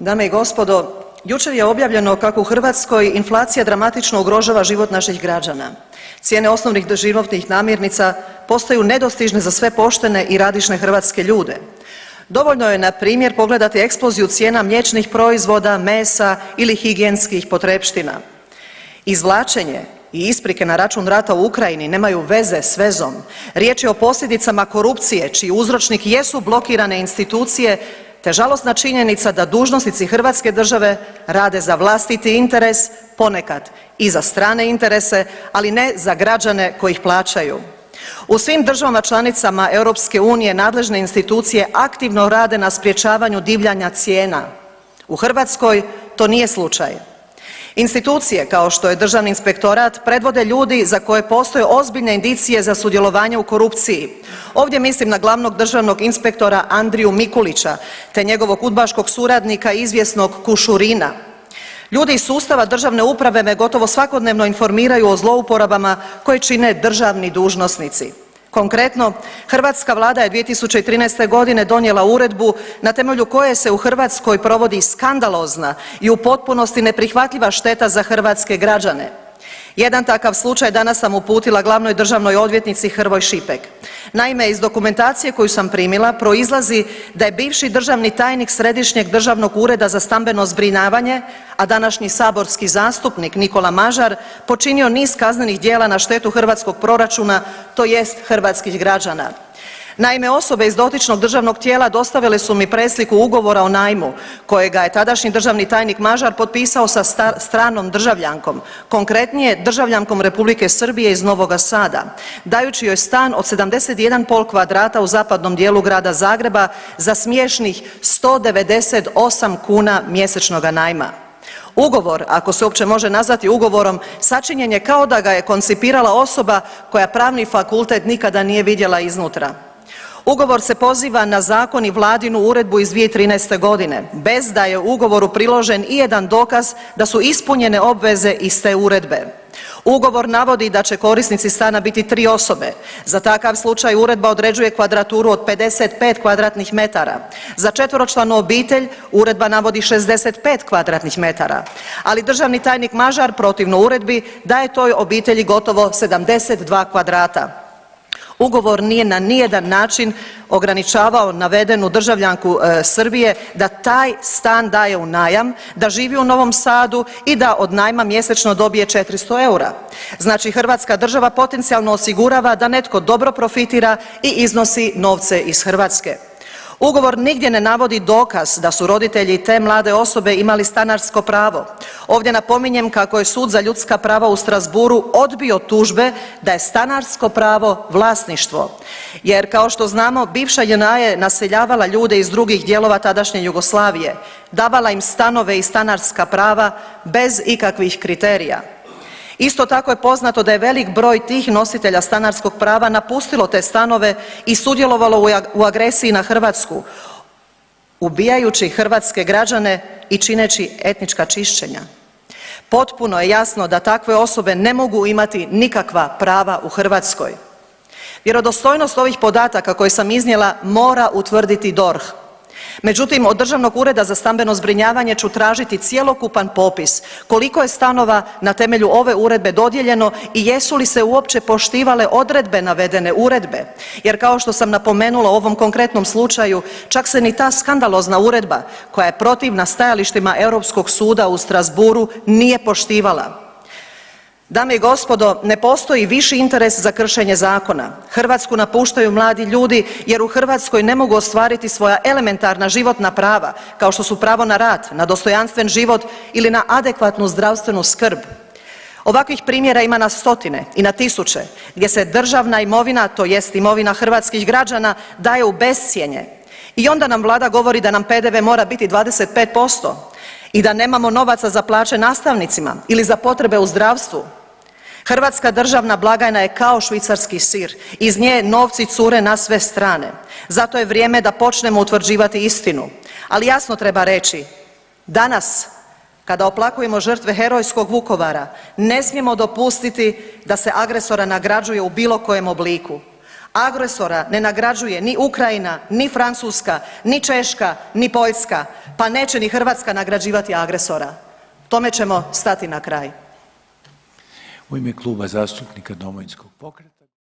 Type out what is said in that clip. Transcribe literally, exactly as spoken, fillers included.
Dame i gospodo, jučer je objavljeno kako u Hrvatskoj inflacija dramatično ugrožava život naših građana. Cijene osnovnih životnih namirnica postaju nedostižne za sve poštene i radišne hrvatske ljude. Dovoljno je na primjer pogledati eksploziju cijena mliječnih proizvoda, mesa ili higijenskih potrepština. Izvlačenje i isprike na račun rata u Ukrajini nemaju veze s vezom. Riječ je o posljedicama korupcije čiji uzročnik jesu blokirane institucije te žalosna činjenica da dužnosnici hrvatske države rade za vlastiti interes, ponekad i za strane interese, ali ne za građane koji ih plaćaju. U svim državama članicama Europske unije nadležne institucije aktivno rade na sprječavanju divljanja cijena. U Hrvatskoj to nije slučaj. Institucije kao što je Državni inspektorat predvode ljudi za koje postoje ozbiljne indicije za sudjelovanje u korupciji. Ovdje mislim na glavnog državnog inspektora Andriju Mikulića te njegovog udbaškog suradnika izvjesnog Kušurina. Ljudi iz sustava državne uprave me gotovo svakodnevno informiraju o zlouporabama koje čine državni dužnosnici. Konkretno, hrvatska Vlada je dvije tisuće trinaeste. godine donijela uredbu na temelju koje se u Hrvatskoj provodi skandalozna i u potpunosti neprihvatljiva šteta za hrvatske građane. Jedan takav slučaj danas sam uputila glavnoj državnoj odvjetnici Hrvoj Šipek. Naime, iz dokumentacije koju sam primila proizlazi da je bivši državni tajnik Središnjeg državnog ureda za stambeno zbrinjavanje, a današnji saborski zastupnik Nikola Mažar počinio niz kaznenih djela na štetu hrvatskog proračuna, to jest hrvatskih građana. Naime, osobe iz dotičnog državnog tijela dostavile su mi presliku ugovora o najmu kojega je tadašnji državni tajnik Mažar potpisao sa stranom državljankom, konkretnije državljankom Republike Srbije iz Novoga Sada, dajući joj stan od sedamdeset jedan i pol kvadrata u zapadnom dijelu grada Zagreba za smiješnih sto devedeset osam kuna mjesečnoga najma. Ugovor, ako se uopće može nazvati ugovorom, sačinjen je kao da ga je koncipirala osoba koja pravni fakultet nikada nije vidjela iznutra. Ugovor se poziva na zakon i vladinu uredbu iz dvije tisuće trinaeste. godine, bez da je ugovoru priložen ijedan dokaz da su ispunjene obveze iz te uredbe. Ugovor navodi da će korisnici stana biti tri osobe. Za takav slučaj uredba određuje kvadraturu od pedeset pet kvadratnih metara. Za četveročlanu obitelj uredba navodi šezdeset pet kvadratnih metara. Ali državni tajnik Mažar protivno uredbi daje toj obitelji gotovo sedamdeset dva kvadrata. Ugovor nije na nijedan način ograničavao navedenu državljanku e, Srbije da taj stan daje u najam, da živi u Novom Sadu i da od najma mjesečno dobije četiristo eura. Znači, hrvatska država potencijalno osigurava da netko dobro profitira i iznosi novce iz Hrvatske. Ugovor nigdje ne navodi dokaz da su roditelji te mlade osobe imali stanarsko pravo. Ovdje napominjem kako je Sud za ljudska prava u Strasbourgu odbio tužbe da je stanarsko pravo vlasništvo. Jer kao što znamo, bivša J N A je naseljavala ljude iz drugih dijelova tadašnje Jugoslavije, davala im stanove i stanarska prava bez ikakvih kriterija. Isto tako je poznato da je velik broj tih nositelja stanarskog prava napustilo te stanove i sudjelovalo u agresiji na Hrvatsku, ubijajući hrvatske građane i čineći etnička čišćenja. Potpuno je jasno da takve osobe ne mogu imati nikakva prava u Hrvatskoj. Vjerodostojnost ovih podataka koje sam iznijela mora utvrditi D O R H. Međutim, od Državnog ureda za stambeno zbrinjavanje ću tražiti cjelokupan popis koliko je stanova na temelju ove uredbe dodijeljeno i jesu li se uopće poštivale odredbe navedene uredbe. Jer kao što sam napomenula u ovom konkretnom slučaju, čak se ni ta skandalozna uredba koja je protivna stajalištima Europskog suda u Strasbourgu nije poštivala. Dame i gospodo, ne postoji viši interes za kršenje zakona. Hrvatsku napuštaju mladi ljudi jer u Hrvatskoj ne mogu ostvariti svoja elementarna životna prava, kao što su pravo na rad, na dostojanstven život ili na adekvatnu zdravstvenu skrb. Ovakvih primjera ima na stotine i na tisuće, gdje se državna imovina, to jest imovina hrvatskih građana, daje u bescjenje. I onda nam Vlada govori da nam P D V mora biti dvadeset pet posto i da nemamo novaca za plaće nastavnicima ili za potrebe u zdravstvu. Hrvatska državna blagajna je kao švicarski sir, iz nje novci cure na sve strane. Zato je vrijeme da počnemo utvrđivati istinu. Ali jasno treba reći, danas kada oplakujemo žrtve herojskog Vukovara, ne smijemo dopustiti da se agresora nagrađuje u bilo kojem obliku. Agresora ne nagrađuje ni Ukrajina, ni Francuska, ni Češka, ni Poljska, pa neće ni Hrvatska nagrađivati agresora. Tome ćemo stati na kraj. U ime Kluba zastupnika Domovinskog pokreta